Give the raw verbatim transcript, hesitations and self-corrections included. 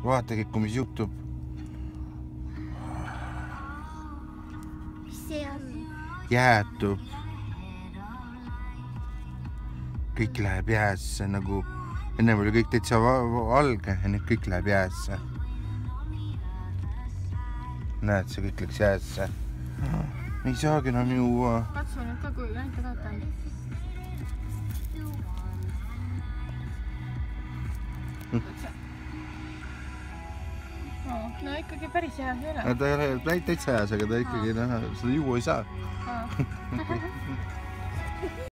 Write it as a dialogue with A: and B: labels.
A: vaata kõik, mis juhtub.
B: Mis see on?
A: Jäätub. Kõik läheb jäässe nagu, enne oli kõik täitsa valge ja nüüd kõik läheb jäässe. Näed, see kõik läks jäässe. Me ei saagi enam juua.
C: Katsu nüüd ka, kui näita vaata. No ikkagi päris hea ei ole.
A: Ta ei ole täitsa hääs, aga ta ikkagi seda juua ei saa.